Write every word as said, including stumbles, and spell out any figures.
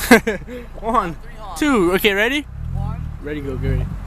One, two. Okay, ready? One. Ready, go, get ready.